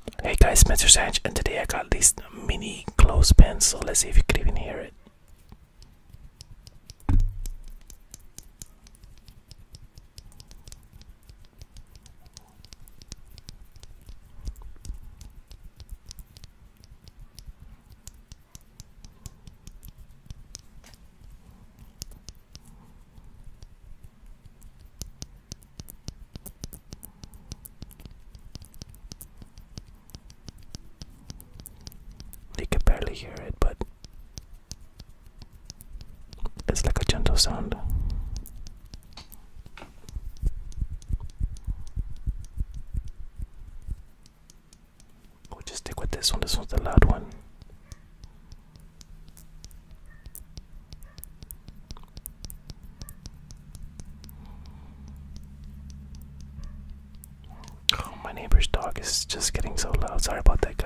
Hey guys, Mr. Sanch, and today I got these mini clothespins, so let's see if you can even hear it. You can barely hear it, but it's like a gentle sound. We'll just stick with this one. This one's the loud one. Oh, my neighbor's dog is just getting so loud. Sorry about that,